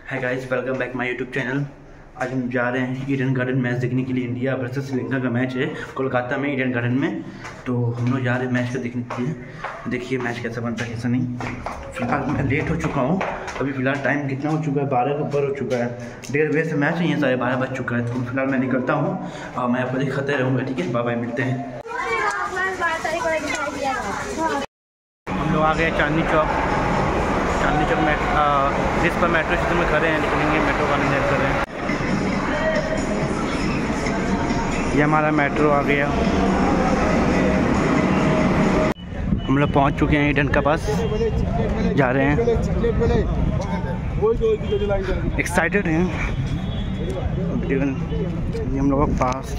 Hi guys, welcome back my YouTube channel. आज हम जा रहे हैं ईडन गार्डन मैच देखने के लिए। इंडिया वर्सेस श्रीलंका का मैच है कोलकाता में, ईडन गार्डन में। तो हम लोग जा रहे हैं मैच को देखने के लिए। देखिए मैच कैसा बनता है कैसा नहीं। फिलहाल मैं लेट हो चुका हूँ। अभी फ़िलहाल टाइम कितना हो चुका है, 12 के ऊपर हो चुका है। 1:30 बजे से मैच है, यहाँ 12:30 बज चुका है। तो फिलहाल मैं निकलता हूँ और मैं आपको दिखाते रहूँगा। ठीक है, बाय बाय, मिलते हैं। हम लोग आ गए चांदनी चौक में, जिस पर मेट्रो स्टेशन में खड़े हैं, निकलेंगे मेट्रो का इंतजार कर रहे हैं। ये हमारा मेट्रो आ गया। हम लोग पहुंच चुके हैं ईडन का पास, जा रहे हैं। एक्साइटेड हैं हम लोग पास।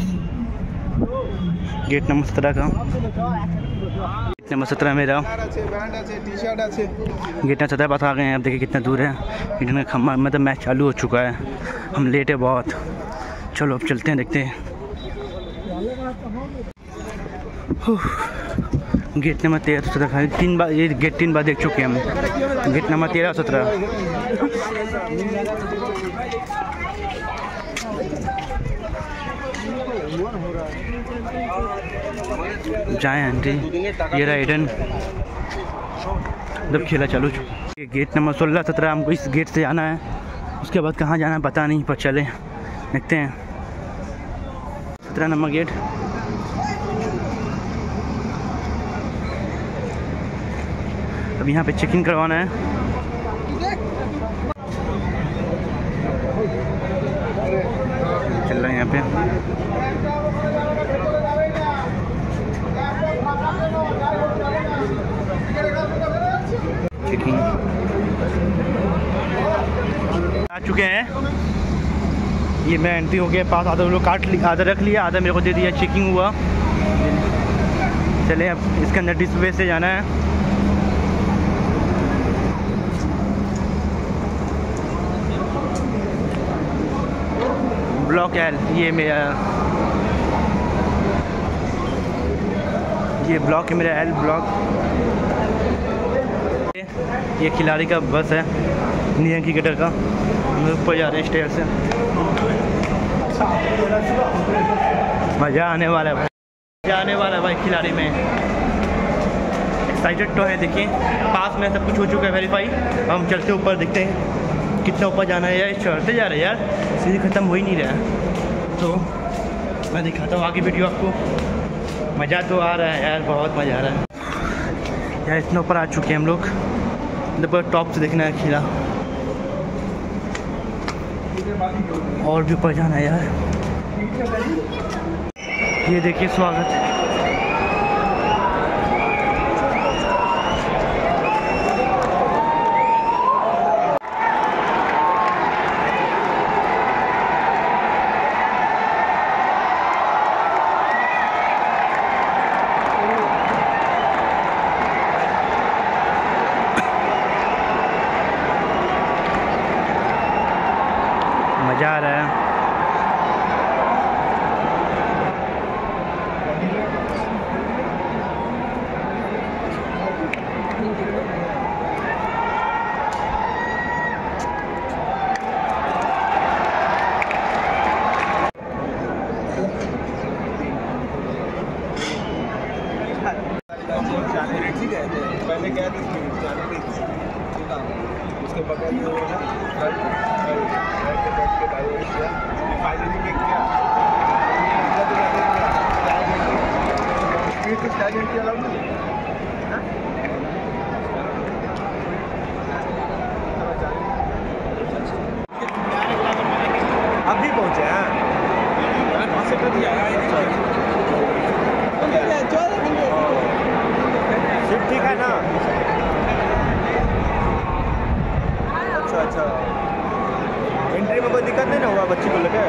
गेट नंबर 17 का, गेट नंबर 17 मेरा। गेट नंबर 17 पास आ गए हैं। अब देखिए कितना दूर है ईडन का खम्भा। मतलब मैच चालू हो चुका है, हम लेट है बहुत। चलो अब चलते हैं, देखते हैं। गेट नंबर 13 17 3 बार, ये गेट 3 बार देख चुके हैं हम। Gate number 13 17। जाए आंटी, ये रहा ईडन। जब खेला चालू ये गेट नंबर 16 17। हमको इस गेट से जाना है, उसके बाद कहाँ जाना है पता नहीं, पर चले देखते हैं। 17 नंबर गेट। अब यहाँ पे चेक इन करवाना है। चल रहा है यहाँ पे। चेकिंग आ चुके हैं। ये मैं एंट्री हो गया पास। आधा लोग आधा रख लिया, आधा मेरे को दे दिया। चेकिंग हुआ। चले अब इसके अंदर डिस्प्ले से जाना है। ब्लॉक एल, ये मेरा, ये ब्लॉक है मेरा, एल ब्लॉक। ये खिलाड़ी का बस है, नियम क्रिकेटर का। हम ऊपर जा रहे हैं स्टेयर से। मज़ा आने वाला है भाई, मज़ा आने वाला है भाई खिलाड़ी में। एक्साइटेड तो है। देखिए पास में सब कुछ हो चुका है वेरीफाई। हम चलते ऊपर, देखते हैं कितना ऊपर जाना है। यार चढ़ते जा रहे हैं यार, सीधे ख़त्म हो ही नहीं रहा है। तो मैं दिखाता हूँ आगे वीडियो आपको। मज़ा तो आ रहा है यार, बहुत मज़ा आ रहा है यार। इतना ऊपर आ चुके हैं हम लोग। मतलब टॉप से देखना है खिला, और भी ऊपर जाना है यार। ये देखिए स्वागत। मज़ा आ रहा है। पहले क्या थी उसके बगल में फाइनली क्या अभी पहुंचे हैं वहाँ से कर दिया। ठीक है ना। अच्छा एंट्री में कोई दिक्कत नहीं ना हुआ बच्ची को लेके?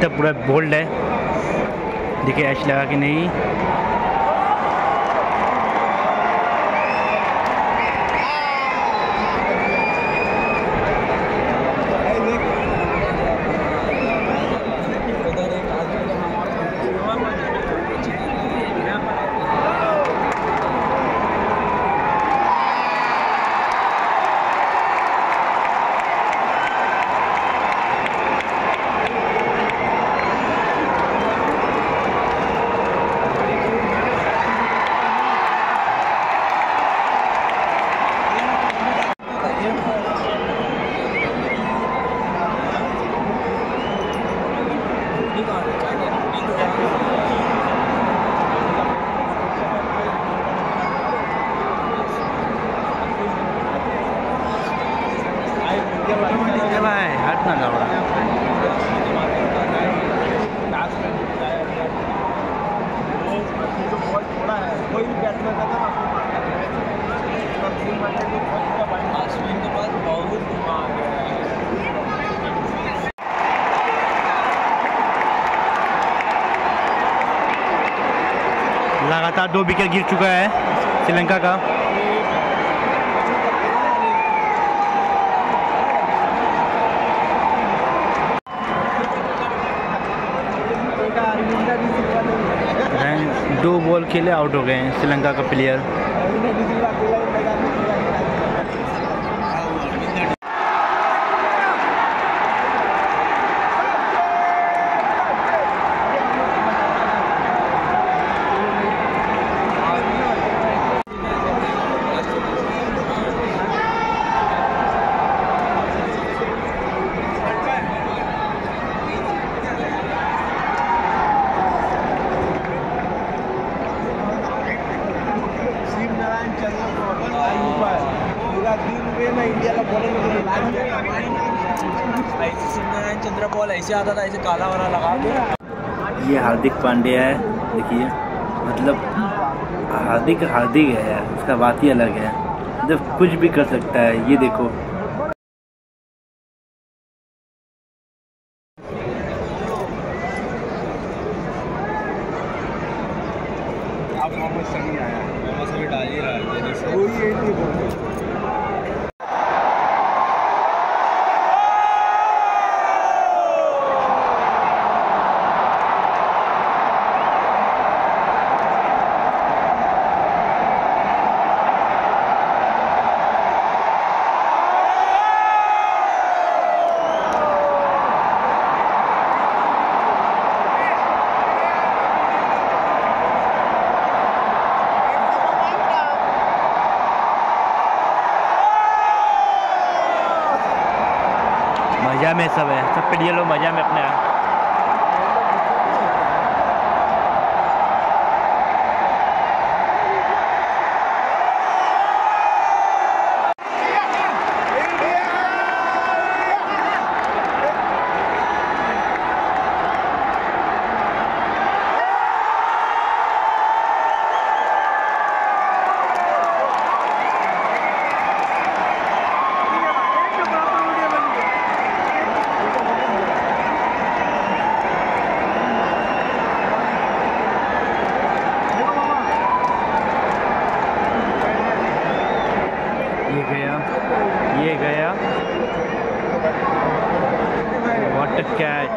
तो पूरा बोल्ड है, देखिए एच लगा कि नहीं। भाई हाथ ना लगाओ। कोई भी बैट्समैन का ना अश्विन के पास बहुत दिमाग है। लगातार 2 विकेट गिर चुका है श्रीलंका का। दो बॉल खेले आउट हो गए हैं श्रीलंका का प्लेयर। इंडिया का बॉलिंग चंद्र बॉल ऐसे आता था, ऐसे काला वाला लगा के। ये हार्दिक पांड्या है, देखिए मतलब हार्दिक है यार, उसका बात ही अलग है, मतलब कुछ भी कर सकता है। ये देखो अब मोहम्मद शमी आया, मोहम्मद शमी डाल ही रहा है। मज़ा में सब है, सब प्लेयर लोग मज़ा में अपने ये गया what a catch.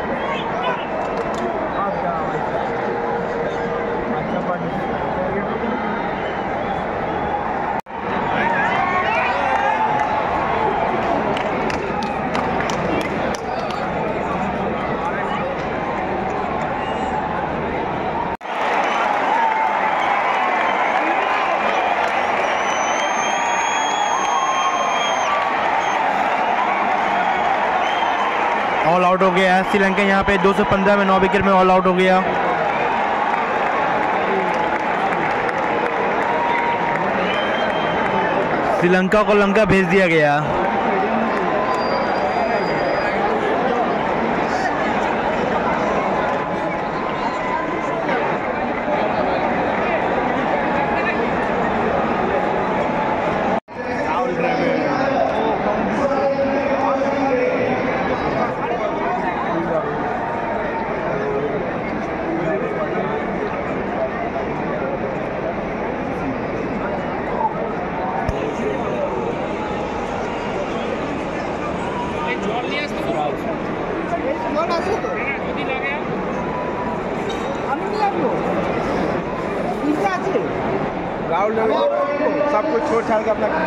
All out हो गया है श्रीलंका यहाँ पे 215 में 9 विकेट में ऑल आउट हो गया। श्रीलंका को लंका भेज दिया गया। सब कुछ छोड़ छाड़ के अपना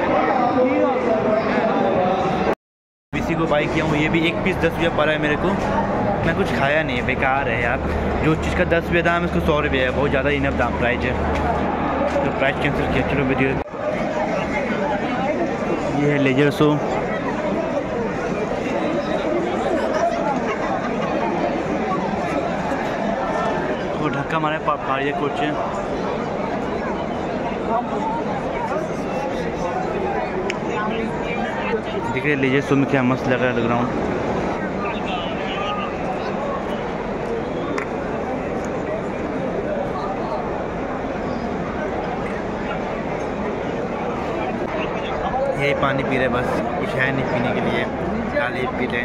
इसी को बाई किया हूँ। ये भी एक पीस 10 रुपया पड़ा है मेरे को। मैं कुछ खाया नहीं है, बेकार है यार। जो चीज़ का 10 रुपये दाम है उसको 100 रुपये है, बहुत ज़्यादा इनफ दाम प्राइस है, तो प्राइस कैंसिल किया। चलो वीडियो ये है लेजर शो। वो धक्का मारे पारिया कोच है। देख रहे लेजर शो में क्या मस्त लग रहा है ग्राउंड। यही पानी पी रहे बस, कुछ है नहीं पीने के लिए, खाली पी रहे।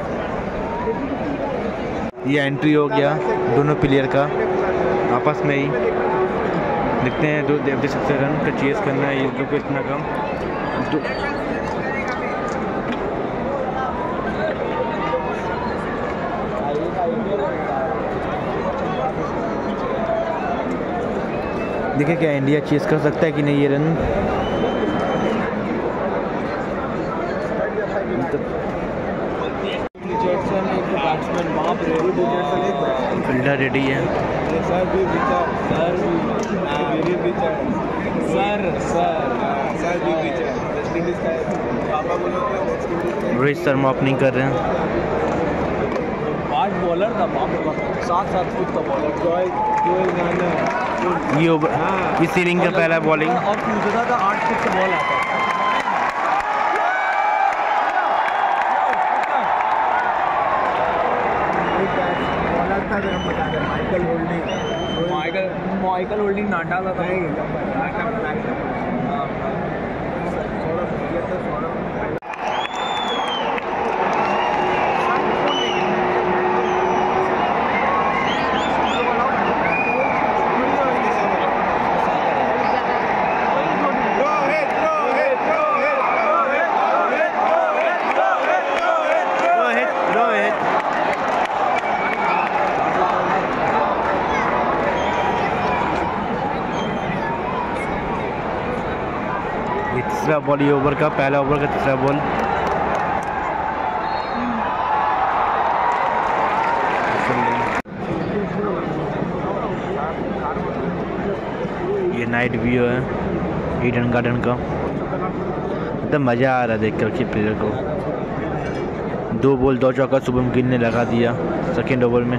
ये एंट्री हो गया दोनों प्लेयर का आपस में ही। देखते हैं दो देख सकते रन का चेस करना है ये लोग को इतना कम। देखिए क्या इंडिया चेस कर सकता है कि नहीं ये रन। फील्डर रेडी है। रोहित शर्मा ओपनिंग कर रहे हैं। फास्ट बॉलर था, 7 फुट का बॉलर। ये इस इनिंग का पहला बॉलिंग और पूछता था 8 फुट का बॉल आता। माइकल होल्डिंग नाटा था। तीसरा बॉल ये ओवर का, पहला ओवर का तीसरा बॉल। ये नाइट व्यू है ईडन गार्डन का। एकदम मज़ा आ रहा है देख कर के प्लेयर को। 2 बॉल 2 चौका शुभम गिल ने लगा दिया सेकेंड ओवर में।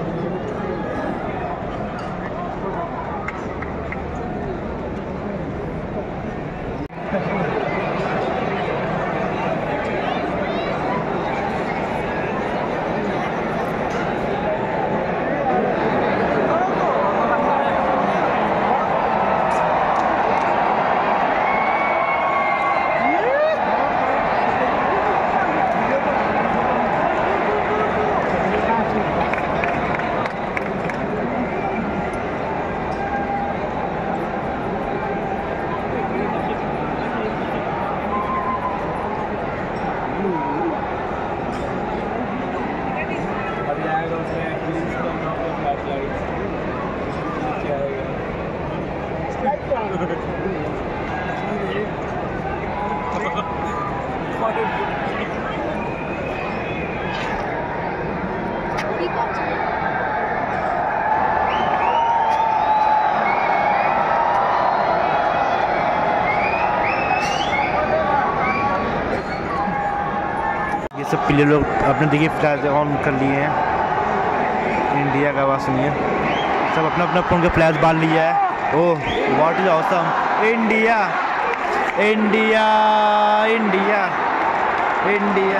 ये सब प्लेयर लोग अपने देखिए फ्लैश ऑन कर लिए हैं। इंडिया का आवाज़ सुनिए, सब अपना अपना फ़ोन के फ्लैश बाल लिया है। Oh what is awesome. India India India India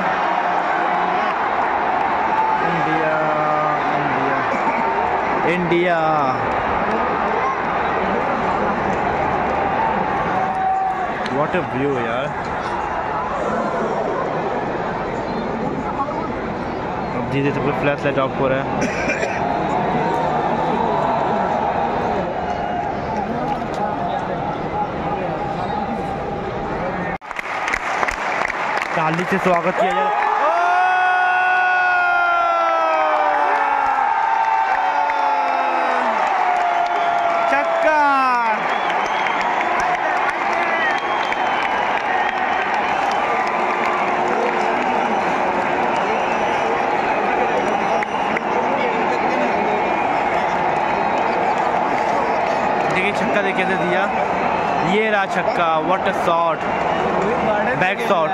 India India India. What a view यार। धीरे धीरे फ्लैश लाइट ऑफ हो रहा है। ताली से स्वागत किया जाए। छक्का देखे थे दिया, ये रहा छक्का, what a shot, back shot.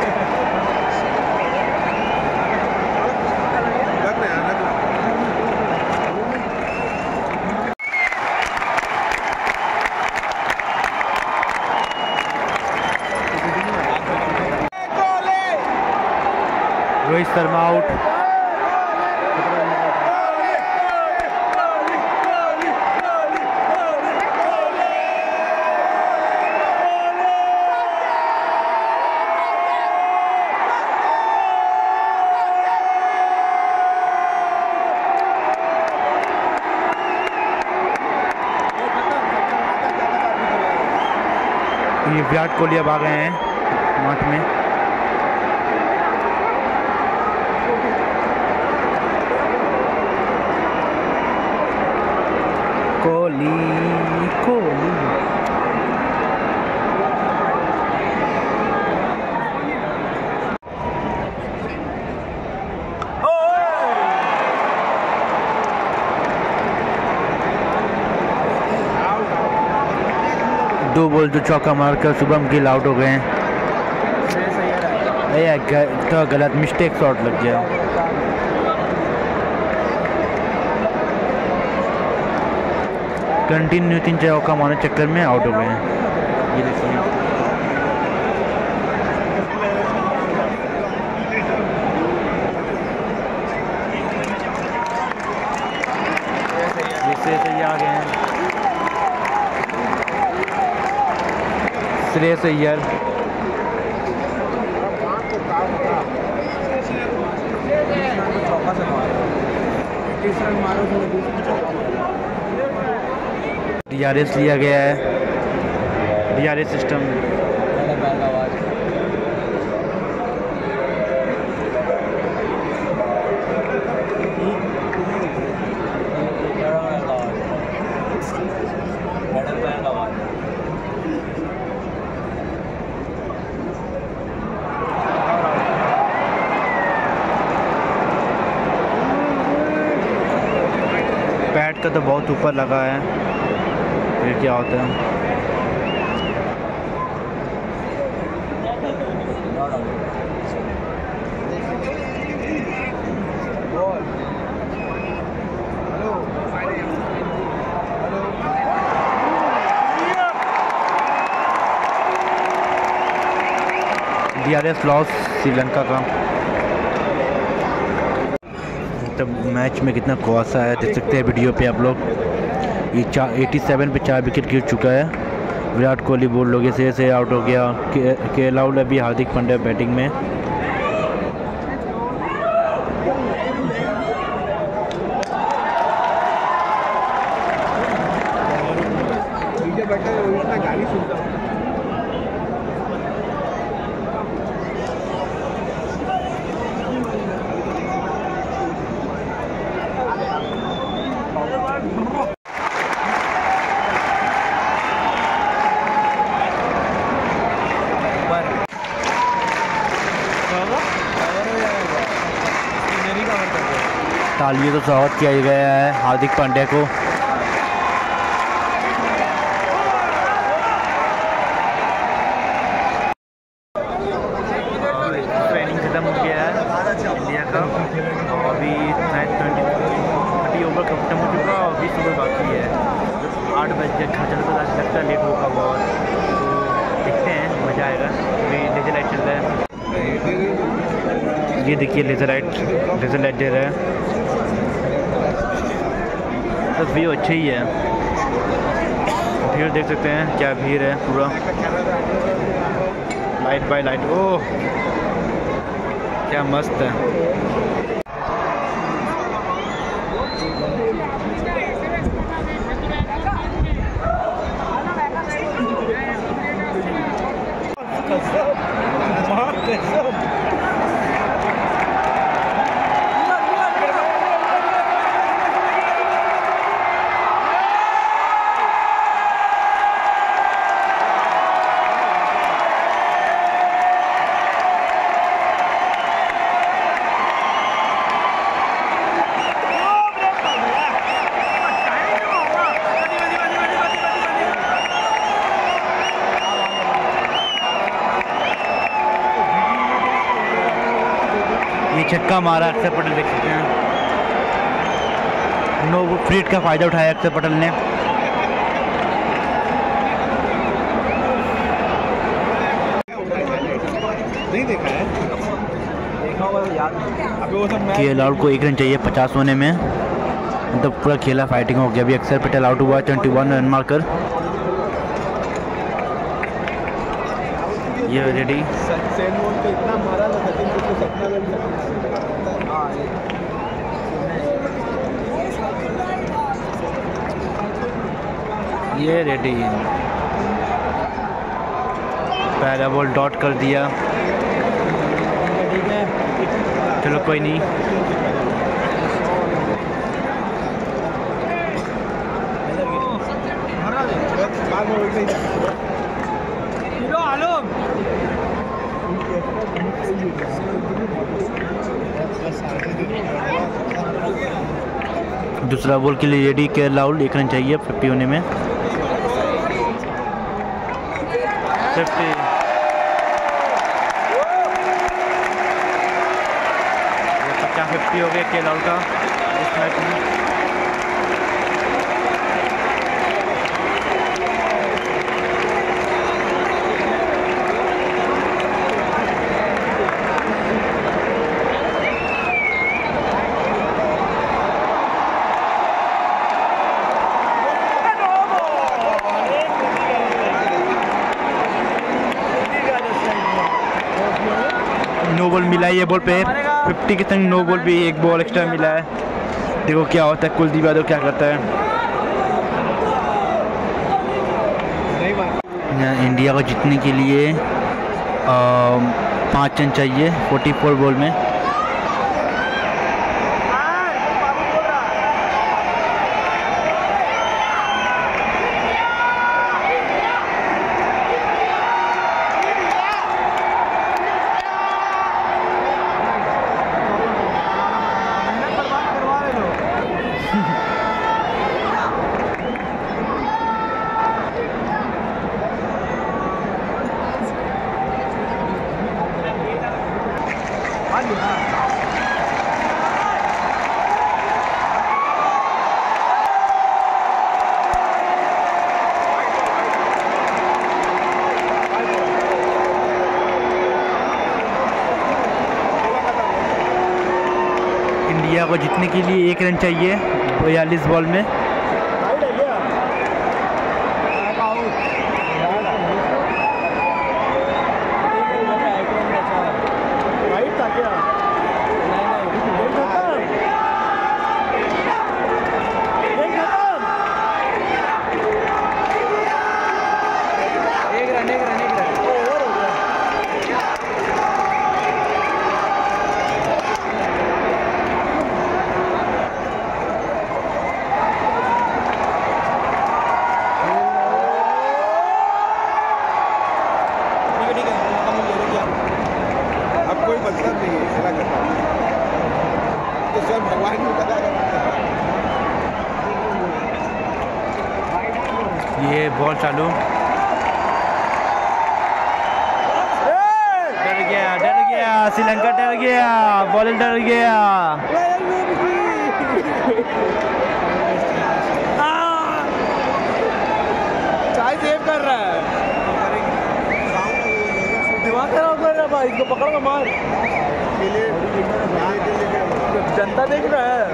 Rohit Sharma out. ये विराट कोहली अब आ गए हैं माठ में। कोहली कोहली दो बॉल तो चौका मारकर शुभम गिल आउट हो गए हैं। तो गलत मिस्टेक शॉट लग गया। कंटिन्यू 3 चौका मारने चक्कर में आउट हो गए हैं। ये देखिए जैसे आ गए हैं। श्रेयस अय्यर DRS लिया गया है, DRS सिस्टम। बैट का तो बहुत ऊपर लगा है, फिर क्या होता है। DRS लॉस श्रीलंका का। तब मैच में कितना कुहासा है देख सकते हैं वीडियो पे आप लोग। ये 87 पे 4 विकेट गिर चुका है। विराट कोहली बोल लोगे से आउट हो गया। KL आउट अभी हार्दिक पांड्या बैटिंग में। तालियों तो स्वागत किया गया है हार्दिक पांड्या को। ट्रेनिंग खत्म हो गया है इंडिया का। अभी 30 ओवर खत्म हो चुका और 20 ओवर बाकी है। 8 बजे खत्म तो लगता है लेट होगा बहुत, तो देखते हैं, मज़ा आएगा। अभी लेजर लाइट चल रहा है, ये देखिए लेजर लाइट दे रहा है। तो व्यू अच्छी ही है। भीड़ देख सकते हैं क्या भीड़ है पूरा, लाइट बाय लाइट। ओह क्या मस्त है। छक्का मारा अक्षर पटेल, देख सकते हैं। नो फ्रीट का फ़ायदा उठाया अक्षर पटेल ने। नहीं देखा है, देखा होगा तो याद अभी वो सब। KL राहुल को 1 रन चाहिए 50 होने में, मतलब पूरा खेला फाइटिंग हो गया। अभी अक्षर पटेल आउट हुआ 21 रन मारकर। ये रेडी सैन वॉन पे इतना मारा था, सचिन को सपना में भी ये रेडी पहला बॉल डॉट कर दिया। चलो कोई नहीं। दूसरा बॉल के लिए रेडी KL राहुल, 1 रन चाहिए 50 होने में। 50 50 हो गया KL राहुल का इस मैच में। नो बॉल मिला है ये बॉल पे 50 के संग नो बॉल भी, एक बॉल एक्स्ट्रा मिला है। देखो क्या होता है, कुलदीप यादव क्या करता है। इंडिया को जीतने के लिए 5 रन चाहिए 44 बॉल में। इंडिया को जीतने के लिए 1 रन चाहिए 42 बॉल में। ये बॉल चालू, डर गया श्रीलंका, डर गया बॉलर, डर गया। चाय सेव कर रहा है, दिमाग खराब कर रहा है भाई, इसको पकड़ के मार। जनता देख रहा है।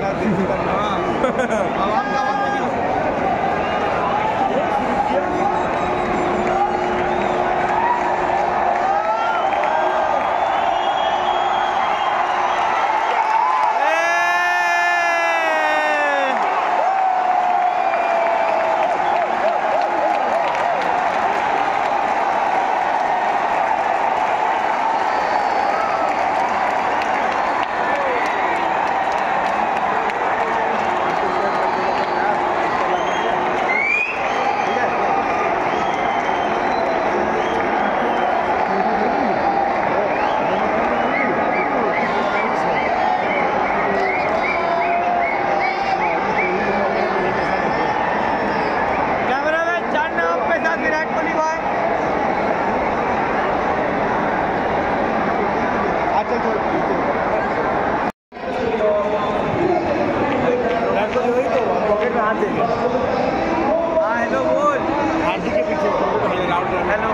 में हाथ देंगे। हाँ हेलो बोल। हाथी के पीछे हेलो।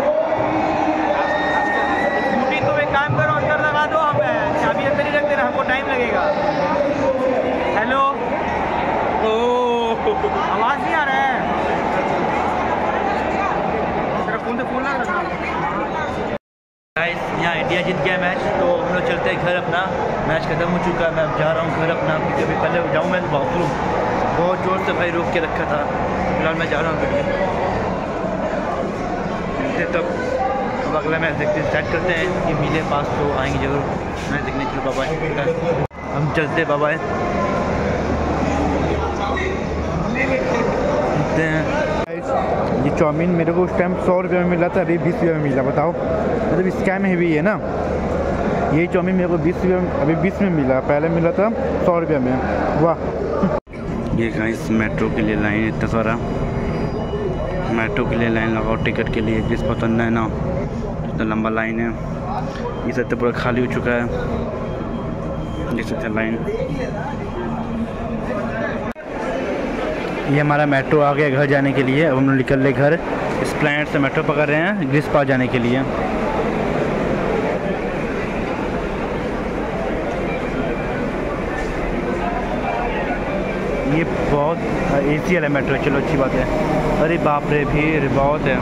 स्कूटी तो एक काम करो अंदर लगा दो, हम चाबी अंदर ही रख देना, हमको टाइम लगेगा। हेलो आवाज़ नहीं आ रहा है, तेरा फोन से फोन लग रहा है। गाइस यहाँ इंडिया जीत गया मैच, तो हम लोग चलते हैं घर अपना। मैच खत्म हो चुका है, मैं अब जा रहा हूँ घर अपना, क्योंकि अभी पहले जाऊँ मैं तो बाथरूम बहुत ज़ोर से भाई रोक के रखा था। फिलहाल मैं जा रहा हूँ मिलते तब अब अगला मैच देखते स्टार्ट करते हैं कि मिले पास तो आएंगे जरूर मैच देखने के लिए। बाबा हम चलते बाबा ये चाउमीन मेरे को उस टाइम 100 रुपये में मिला था, अभी 20 रुपये में मिला। बताओ मतलब स्कैम है भी है ना। ये चाउमीन मेरे को 20 रुपये में, अभी 20 में मिला, पहले मिला था 100 रुपये में। वाह। ये गाइस मेट्रो के लिए लाइन, इतना सारा मेट्रो के लिए लाइन लगाओ टिकट के लिए, जिस पसंद है ना, इतना लंबा लाइन है। ये सब तो पूरा खाली हो चुका है, देख सकते हैं लाइन। ये हमारा मेट्रो आ गया घर जाने के लिए। अब हम लोग निकल रहे घर, एस्प्लैनेड से मेट्रो पकड़ रहे हैं ग्रीस पार्क जाने के लिए। ये बहुत एसी वाला मेट्रो, चलो अच्छी बात है। अरे बाप रे भीड़ बहुत है।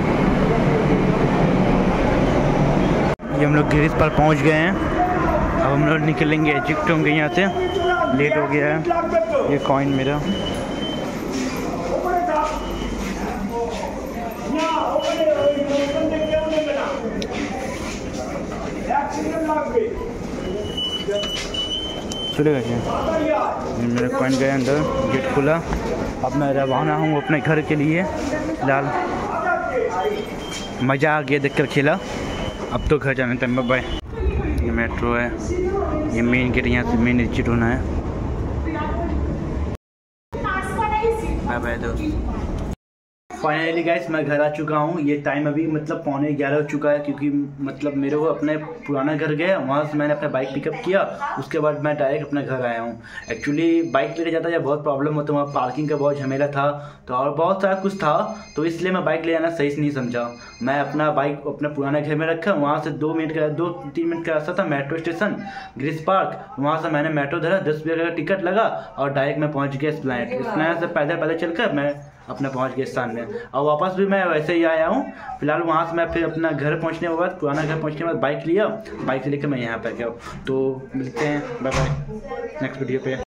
ये हम लोग ग्रीस पार्क पहुंच गए हैं, अब हम लोग निकलेंगे, एग्जिट होंगे यहाँ से, लेट हो गया है। ये कॉइन मेरा चलेगा क्या? मेरा कॉइन गया अंदर, गेट खुला। अब मैं रवाना हूँ अपने घर के लिए। फिलहाल मज़ा आ गया देखकर खेला, अब तो घर जाने टाइम। बाय। ये मेट्रो है, ये मेन गेट, यहाँ से मेन एग्जिट होना है। बाय बाय दोस्त। फाइनली गाइस मैं घर आ चुका हूँ। ये टाइम अभी मतलब 11:15 हो चुका है, क्योंकि मतलब मेरे को अपने पुराना घर गया, वहाँ से मैंने अपना बाइक पिकअप किया, उसके बाद मैं डायरेक्ट अपने घर आया हूँ। एक्चुअली बाइक लेके जाता या बहुत प्रॉब्लम होता, वहाँ पार्किंग का बहुत झमेला था, तो और बहुत सारा कुछ था, तो इसलिए मैं बाइक ले जाना सही से नहीं समझा। मैं अपना बाइक अपने पुराने घर में रखा, वहाँ से 2-3 मिनट का रास्ता था मेट्रो स्टेशन ग्रीस पार्क। वहाँ से मैंने मेट्रो धरा, 10 रुपये का टिकट लगा और डायरेक्ट मैं पहुँच गया एस्प्लैनेड से। पैदल चलकर मैं अपना पहुंच गया स्थान में, और वापस भी मैं वैसे ही आया हूँ। फिलहाल वहाँ से मैं फिर अपना घर पहुँचने के बाद, पुराना घर पहुँचने के बाद बाइक लिया, बाइक से लेकर मैं यहाँ पे गया। तो मिलते हैं, बाय बाय नेक्स्ट वीडियो पे।